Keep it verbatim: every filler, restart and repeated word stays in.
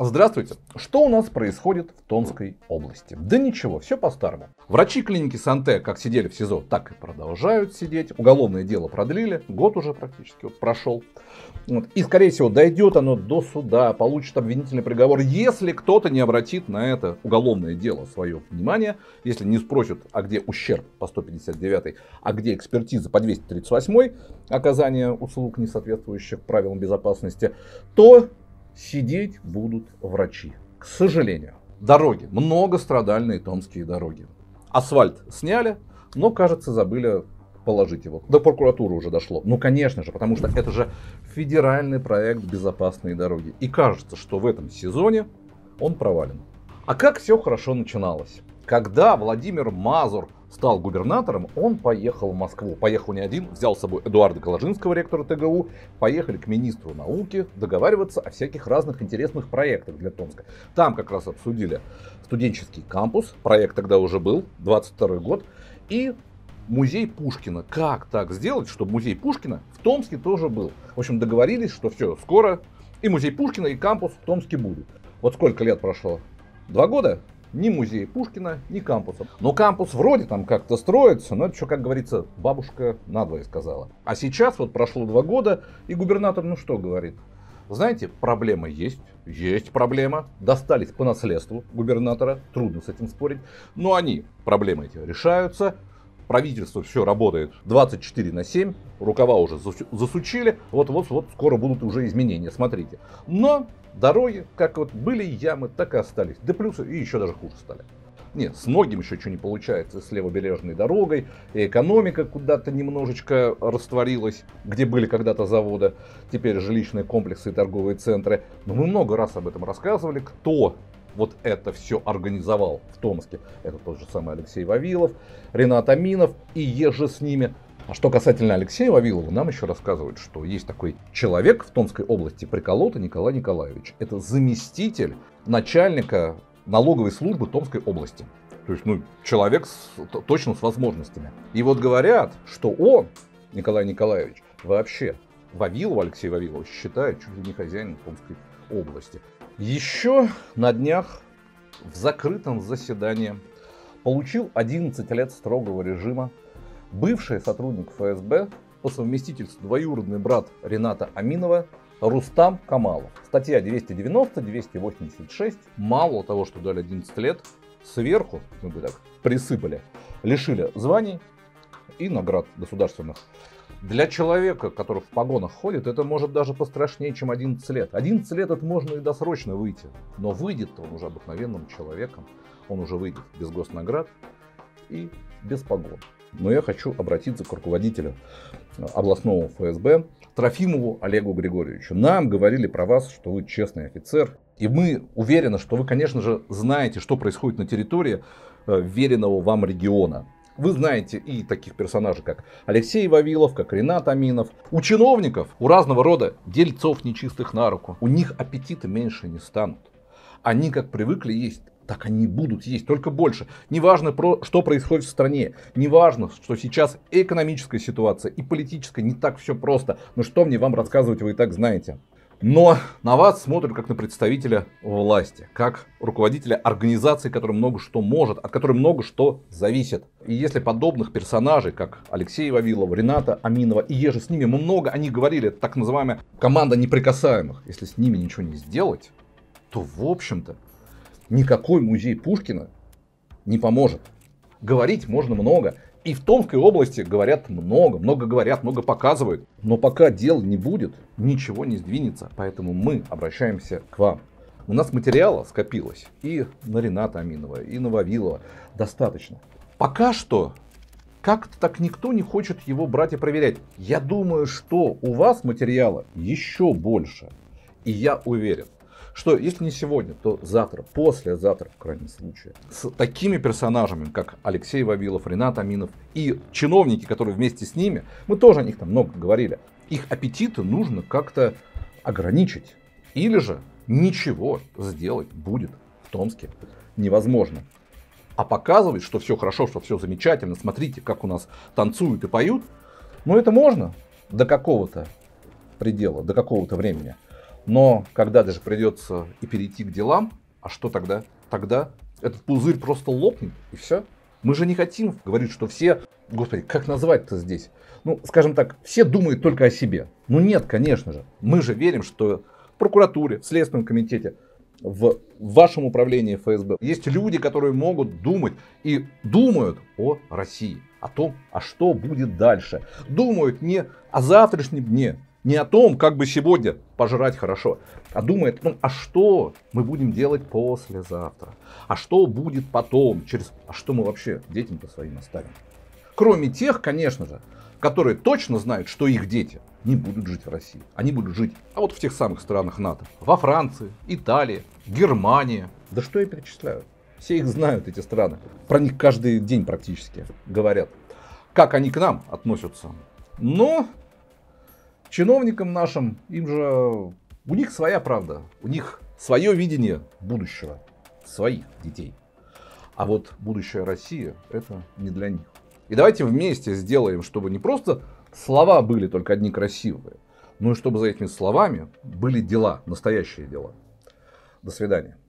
Здравствуйте! Что у нас происходит в Томской области? Да ничего, все по-старому. Врачи клиники Санте как сидели в СИЗО, так и продолжают сидеть. Уголовное дело продлили, год уже практически вот прошел. Вот. И скорее всего дойдет оно до суда, получит обвинительный приговор, если кто-то не обратит на это уголовное дело свое внимание, если не спросят, а где ущерб по сто пятьдесят девятой, а где экспертиза по двести тридцать восьмой, оказание услуг, не соответствующих правилам безопасности, то сидеть будут врачи. К сожалению. Дороги. Многострадальные томские дороги. Асфальт сняли, но, кажется, забыли положить его. До прокуратуры уже дошло. Ну, конечно же, потому что это же федеральный проект «Безопасные дороги». И кажется, что в этом сезоне он провален. А как все хорошо начиналось? Когда Владимир Мазур стал губернатором, он поехал в Москву. Поехал не один, взял с собой Эдуарда Коложинского, ректора ТГУ. Поехали к министру науки договариваться о всяких разных интересных проектах для Томска. Там как раз обсудили студенческий кампус. Проект тогда уже был, двадцать второй год. И музей Пушкина. Как так сделать, чтобы музей Пушкина в Томске тоже был? В общем, договорились, что все, скоро и музей Пушкина, и кампус в Томске будет. Вот сколько лет прошло? Два года? Ни музея Пушкина, ни кампуса. Но кампус вроде там как-то строится, но это еще, как говорится, бабушка надвое сказала. А сейчас вот прошло два года, и губернатор ну что говорит? Знаете, проблема есть, есть проблема. Достались по наследству губернатора, трудно с этим спорить. Но они, проблемы эти, решаются. Правительство все работает двадцать четыре на семь, рукава уже засучили, вот-вот-вот скоро будут уже изменения, смотрите. Но дороги, как вот были ямы, так и остались. Да плюсы и еще даже хуже стали. Нет, с многим еще что не получается с левобережной дорогой, и экономика куда-то немножечко растворилась, где были когда-то заводы, теперь жилищные комплексы и торговые центры. Но мы много раз об этом рассказывали, кто вот это все организовал в Томске. Это тот же самый Алексей Вавилов, Ренат Аминов и еже с ними. А что касательно Алексея Вавилова, нам еще рассказывают, что есть такой человек в Томской области, Приколота Николай Николаевич. Это заместитель начальника налоговой службы Томской области. То есть, ну, человек с, точно с возможностями. И вот говорят, что он, Николай Николаевич, вообще Вавилова, Алексей Вавилов, считает чуть ли не хозяином Томской области. Еще на днях в закрытом заседании получил одиннадцать лет строгого режима бывший сотрудник эф эс бэ, по совместительству двоюродный брат Рената Аминова, Рустам Камалов. Статья двести девяносто, двести восемьдесят шесть. Мало того, что дали одиннадцать лет, сверху, мы бы так присыпали, лишили званий и наград государственных. Для человека, который в погонах ходит, это может даже пострашнее, чем одиннадцать лет. одиннадцать лет это можно и досрочно выйти. Но выйдет он уже обыкновенным человеком. Он уже выйдет без госнаград и без погон. Но я хочу обратиться к руководителю областного эф эс бэ Трофимову Олегу Григорьевичу. Нам говорили про вас, что вы честный офицер. И мы уверены, что вы, конечно же, знаете, что происходит на территории веренного вам региона. Вы знаете и таких персонажей, как Алексей Вавилов, как Ренат Аминов. У чиновников, у разного рода дельцов нечистых на руку, у них аппетиты меньше не станут. Они как привыкли есть, так они будут есть, только больше. Неважно, про, что происходит в стране, неважно, что сейчас экономическая ситуация и политическая, не так все просто. Но что мне вам рассказывать, вы и так знаете. Но на вас смотрят как на представителя власти, как руководителя организации, которая много что может, от которой много что зависит. И если подобных персонажей, как Алексей Вавилов, Рената Аминова и еже с ними много, они говорили, так называемая команда неприкасаемых, если с ними ничего не сделать, то в общем-то никакой музей Пушкина не поможет. Говорить можно много. И в Томской области говорят много, много говорят, много показывают. Но пока дел не будет, ничего не сдвинется. Поэтому мы обращаемся к вам. У нас материала скопилось и на Рената Аминова, и на Вавилова достаточно. Пока что как-то так никто не хочет его брать и проверять. Я думаю, что у вас материала еще больше. И я уверен, что если не сегодня, то завтра, послезавтра, в крайнем случае, с такими персонажами, как Алексей Вавилов, Ренат Аминов и чиновники, которые вместе с ними, мы тоже о них там много говорили, их аппетиты нужно как-то ограничить. Или же ничего сделать будет в Томске невозможно. А показывать, что все хорошо, что все замечательно, смотрите, как у нас танцуют и поют, ну это можно до какого-то предела, до какого-то времени. Но когда даже придется и перейти к делам, а что тогда? Тогда этот пузырь просто лопнет, и все. Мы же не хотим говорить, что все, господи, как назвать-то здесь? Ну, скажем так, все думают только о себе. Ну нет, конечно же. Мы же верим, что в прокуратуре, в Следственном комитете, в вашем управлении эф эс бэ есть люди, которые могут думать и думают о России, о том, а что будет дальше. Думают не о завтрашнем дне, не о том, как бы сегодня пожрать хорошо, а думают о том, а что мы будем делать послезавтра, а что будет потом, через, а что мы вообще детям-то своим оставим. Кроме тех, конечно же, которые точно знают, что их дети не будут жить в России. Они будут жить, а вот в тех самых странах НАТО. Во Франции, Италии, Германии. Да что я перечисляю? Все их знают, эти страны. Про них каждый день практически говорят. Как они к нам относятся. Но чиновникам нашим, им же, у них своя правда. У них свое видение будущего. Своих детей. А вот будущая Россия, это не для них. И давайте вместе сделаем, чтобы не просто слова были только одни красивые, но и чтобы за этими словами были дела, настоящие дела. До свидания.